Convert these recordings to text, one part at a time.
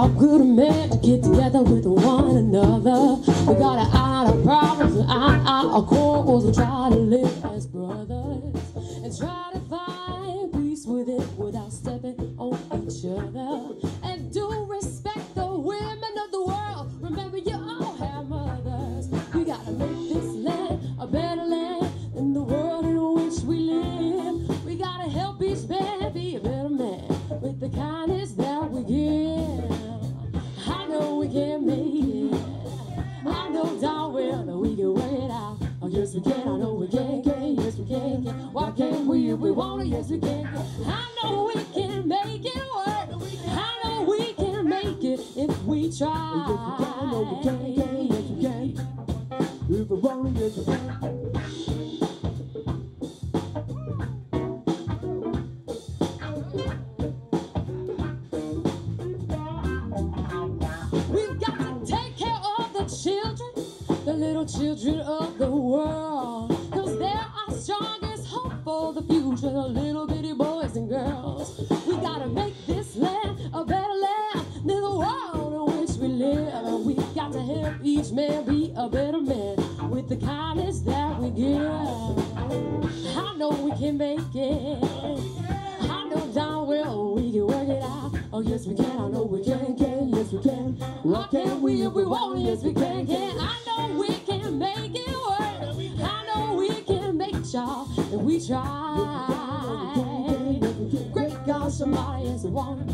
how good men get together with one another. We gotta iron our problems and iron out our quarrels and try to live as brothers and try to find peace with it without stepping on each other. And do respect the women of the world. Remember, you all have mothers. We gotta make this land a better land than the world in which we live. We gotta help each man be a better man with the kindness that we give. I know we can make it. I know darn well that we can work it out. Oh, yes we can. I know we can. Yes we can. Why can't we if we want to? Yes we can. I know we can make it work. I know we can make it if we try. Yes we can. I know we can. Yes we can. If we want to, yes we can. The little children of the world, 'cause they're our strongest hope for the future. The little bitty boys and girls. We gotta make this land a better land than the world in which we live. And we got to help each man be a better man with the kindness that we give. I know we can make it. I know darn well we can work it out. Oh yes we can. I know we can. Yes we can. Why can't we if we want? Yes we can. I know we can make it work. I know we can make it, y'all, if we try. Great God, somebody is the one.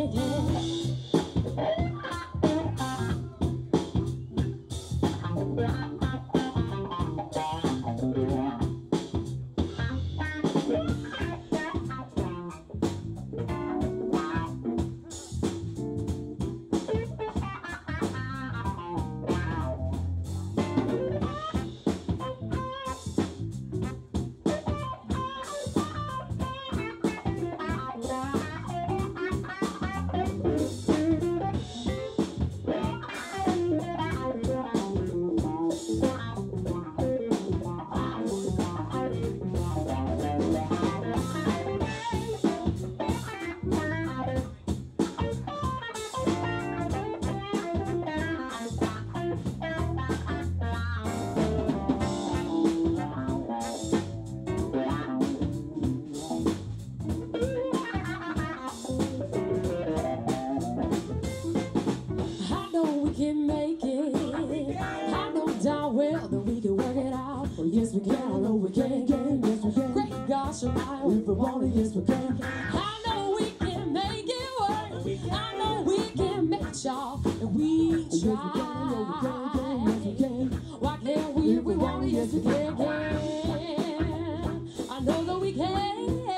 Well, that we can work it out. Oh, yes, we can. I know we can. Yes, we can. Great God, somebody, if we want it, yes, we can. I know we can make it work. I know we can make it, y'all, if we try. Yes, we can. Why can't we if we want it? Yes, we can. I know that we can.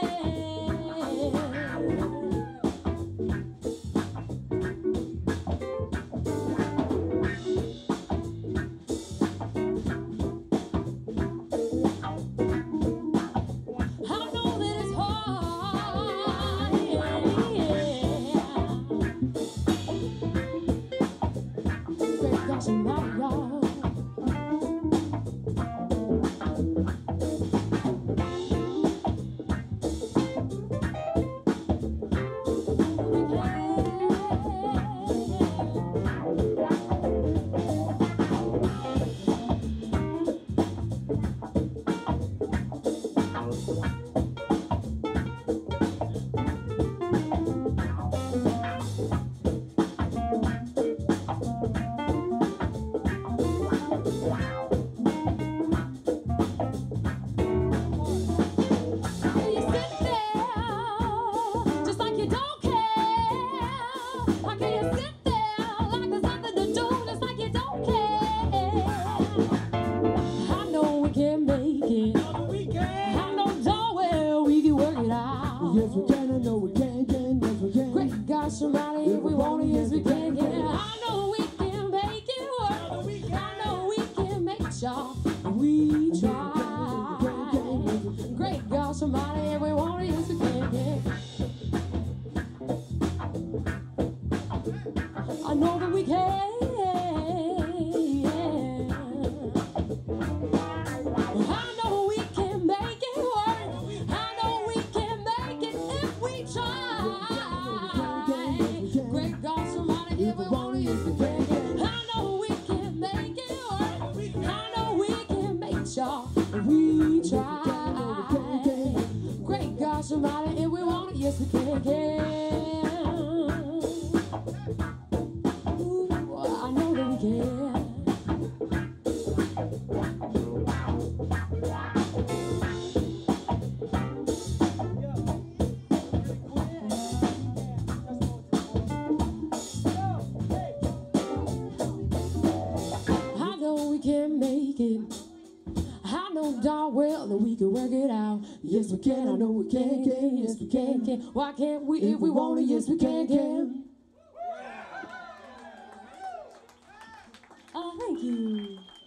Yes, we can, I know we can, yes, we can. Great God, somebody, if we want it, yes, we can, I know we can make it work. I know we can make it, y'all, if we try. Great God, somebody, if we want it, yes, we can, I know that we can. love somebody if we want it. Yes, we can. Ooh, I know that we can. I know we can make it. I know darn well that we can work it out. Yes, we can. I know we can. Yes, we can. Why can't we if we want it? Yes, we can. Oh, thank you.